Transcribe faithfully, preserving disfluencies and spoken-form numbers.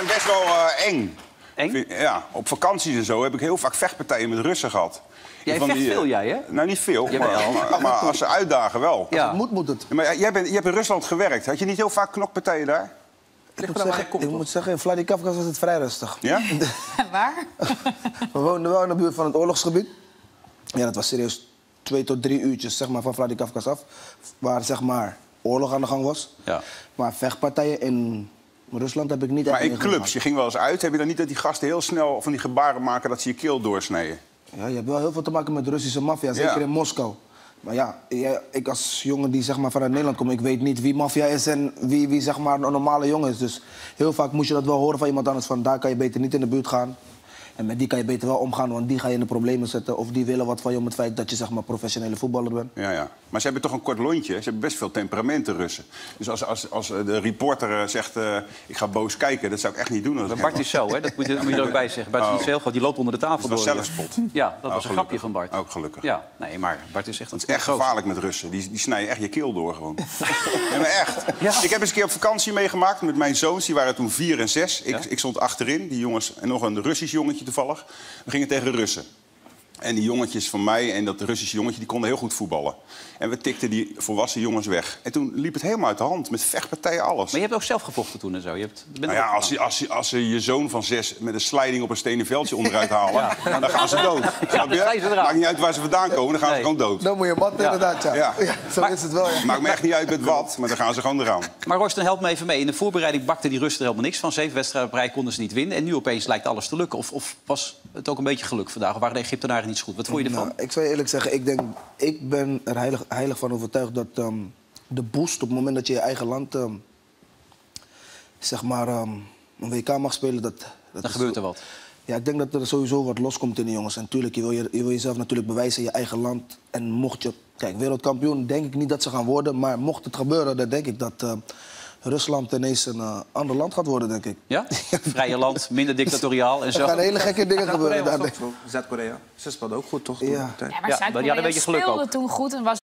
zijn best wel uh, eng. Eng? Ja, op vakanties en zo heb ik heel vaak vechtpartijen met Russen gehad. Jij vecht die, veel, jij, hè? Nou, niet veel, Jawel. maar, maar, maar als ze uitdagen wel. Ja. Als het moet, moet het. Maar jij, bent, jij hebt in Rusland gewerkt. Had je niet heel vaak knokpartijen daar? Ik moet, zeggen, ik moet zeggen, in Vladikavkaz was het vrij rustig. Ja? Waar? We woonden wel in de buurt van het oorlogsgebied. Ja, dat was serieus twee tot drie uurtjes zeg maar, van Vladikavkaz af. Waar zeg maar, oorlog aan de gang was. Ja. Maar vechtpartijen in Rusland heb ik niet echt Maar in meegemaakt. clubs, je ging wel eens uit. Heb je dan niet dat die gasten heel snel van die gebaren maken dat ze je keel doorsnijden? Ja, je hebt wel heel veel te maken met de Russische maffia, zeker Ja. in Moskou. Maar ja, ja, ik als jongen die zeg maar, vanuit Nederland komt, ik weet niet wie maffia is en wie, wie zeg maar, een normale jongen is. Dus heel vaak moest je dat wel horen van iemand anders, van daar kan je beter niet in de buurt gaan. En met die kan je beter wel omgaan, want die ga je in de problemen zetten. Of die willen wat van je om het feit dat je zeg maar, professionele voetballer bent. Ja, ja. Maar ze hebben toch een kort lontje. Ze hebben best veel temperamenten, Russen. Dus als, als, als de reporter uh, zegt, uh, ik ga boos kijken, dat zou ik echt niet doen. Als Maar ik Bart hem- is zo, hè? Dat moet je, moet je er ook bij zeggen. Bart is niet zo heel groot, die loopt onder de tafel Dat was door. zelfspot. Ja, dat Oh, was een gelukkig. grapje van Bart. Ook gelukkig. Ja, nee, maar Bart is echt een Het is echt groot. gevaarlijk met Russen. Die, die snijden echt je keel door gewoon. Ja, maar echt. Ja. Ik heb eens een keer op vakantie meegemaakt met mijn zoons. Die waren toen vier en zes. Ik, Ja? ik stond achterin, die jongens, en nog een Russisch jongetje toevallig. We gingen tegen Russen. En die jongetjes van mij en dat Russische jongetje, die konden heel goed voetballen. En we tikten die volwassen jongens weg. En toen liep het helemaal uit de hand, met vechtpartijen, alles. Maar je hebt ook zelf gevochten toen en zo. Je hebt, je bent Nou ja, ook- als, je- als, je- als ze je zoon van zes met een sliding op een stenen veldje onderuit halen, dan gaan ze dood. Snap je? dan ga je ze eraf. Maakt niet uit waar ze vandaan komen, dan gaan Nee. ze gewoon dood. Dan moet je mat inderdaad, ja. Ja. Ja, zo Maar- is het wel, ja. Maakt me echt niet uit met wat, maar dan gaan ze gewoon eraan. Maar Royston, help me even mee. In de voorbereiding bakte die Russen er helemaal niks van. Zeven wedstrijden op rij konden ze niet winnen. En nu opeens lijkt alles te lukken. Of, of was het ook een beetje geluk vandaag? Of waren de Egyptenaren niet zo goed? Wat vond je ervan? Nou, ik zou je eerlijk zeggen, ik, denk, ik ben er heilig, heilig van overtuigd dat ehm, de boost op het moment dat je je eigen land ehm, zeg maar, ehm, een W K mag spelen, dat, dat Dan is gebeurt zo- er wat. Ja, ik denk dat er sowieso wat loskomt in de jongens. En natuurlijk, je wil, je, je wil jezelf natuurlijk bewijzen in je eigen land. En mocht je, kijk, wereldkampioen denk ik niet dat ze gaan worden. Maar mocht het gebeuren, dan denk ik dat ehm, Rusland ineens een uh, ander land gaat worden, denk ik. Ja? Vrije land, minder dictatoriaal en Er zo. gaan hele gekke dingen gebeuren. Zuid-Korea daar. was ook zo. Zuid-Korea. Ze speelden ook goed, toch? Ja. toen? Ja, maar Ja, maar die hadden een Zuid-Korea beetje geluk speelde ook. toen goed en was